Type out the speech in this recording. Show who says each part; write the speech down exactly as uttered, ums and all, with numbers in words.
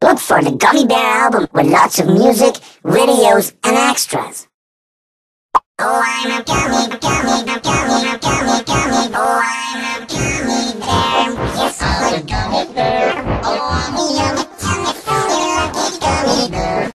Speaker 1: Look for the Gummy Bear album with lots of music, videos, and extras. Oh, I'm a gummy, gummy, gummy, gummy.